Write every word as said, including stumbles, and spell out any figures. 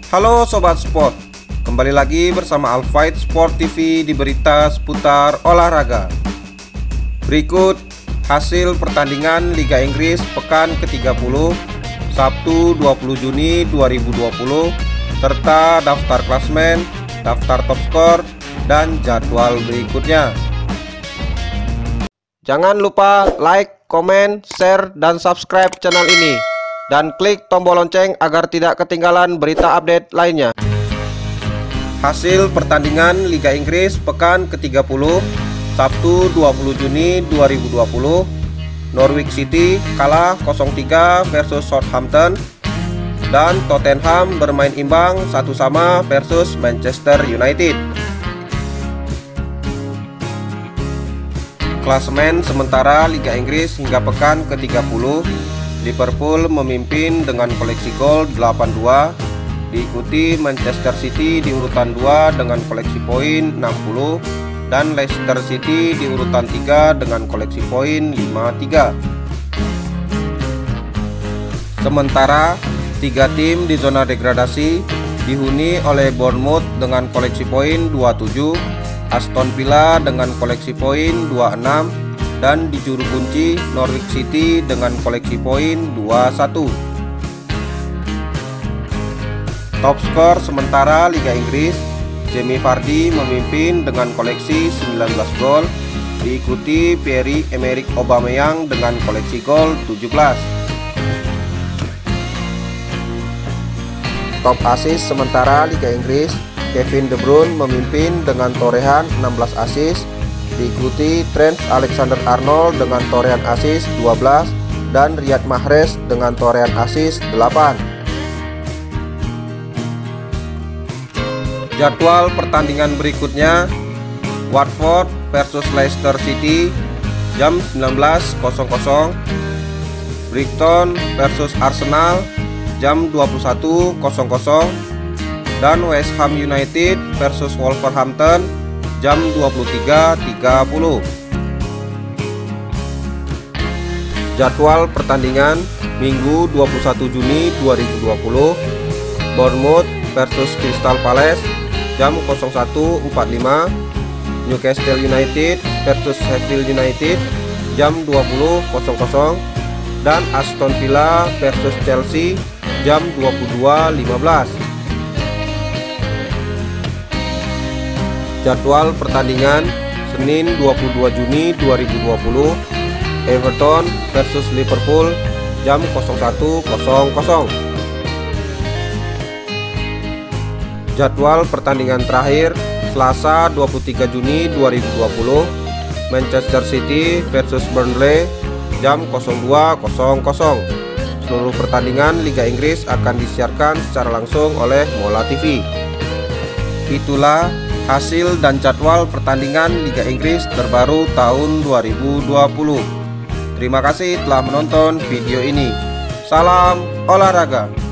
Halo Sobat Sport, kembali lagi bersama Alfight Sport T V di berita seputar olahraga. Berikut hasil pertandingan Liga Inggris pekan ke tiga puluh Sabtu dua puluh Juni dua ribu dua puluh, serta daftar klasmen, daftar top skor, dan jadwal berikutnya. Jangan lupa like, komen, share, dan subscribe channel ini, dan klik tombol lonceng agar tidak ketinggalan berita update lainnya. Hasil pertandingan Liga Inggris pekan ke tiga puluh Sabtu dua puluh Juni dua ribu dua puluh. Norwich City kalah nol tiga versus Southampton, dan Tottenham bermain imbang satu sama versus Manchester United. Klasemen sementara Liga Inggris hingga pekan ke tiga puluh, Liverpool memimpin dengan koleksi gol delapan dua, diikuti Manchester City di urutan dua dengan koleksi poin enam puluh, dan Leicester City di urutan tiga dengan koleksi poin lima tiga. Sementara tiga tim di zona degradasi dihuni oleh Bournemouth dengan koleksi poin dua tujuh, Aston Villa dengan koleksi poin dua enam, dan di juru kunci Norwich City dengan koleksi poin dua satu. Top skor sementara Liga Inggris, Jamie Vardy memimpin dengan koleksi sembilan belas gol, diikuti Pierre-Emerick Aubameyang dengan koleksi gol tujuh belas. Top assist sementara Liga Inggris, Kevin De Bruyne memimpin dengan torehan enam belas assist, diikuti Trent Alexander-Arnold dengan torehan assist dua belas, dan Riyad Mahrez dengan torehan assist delapan. Jadwal pertandingan berikutnya: Watford versus Leicester City jam sembilan belas, Brighton versus Arsenal jam dua puluh satu, dan West Ham United versus Wolverhampton jam dua puluh tiga tiga puluh. Jadwal pertandingan Minggu dua puluh satu Juni dua ribu dua puluh, Bournemouth versus Crystal Palace jam nol satu empat puluh lima, Newcastle United versus Sheffield United jam dua puluh, dan Aston Villa versus Chelsea jam dua puluh dua lima belas. Jadwal pertandingan Senin dua puluh dua Juni dua ribu dua puluh, Everton versus Liverpool jam nol satu. Jadwal pertandingan terakhir Selasa dua puluh tiga Juni dua ribu dua puluh, Manchester City versus Burnley jam nol dua. Seluruh pertandingan Liga Inggris akan disiarkan secara langsung oleh Mola T V. Itulah hasil dan jadwal pertandingan Liga Inggris terbaru tahun dua ribu dua puluh. Terima kasih telah menonton video ini. Salam olahraga.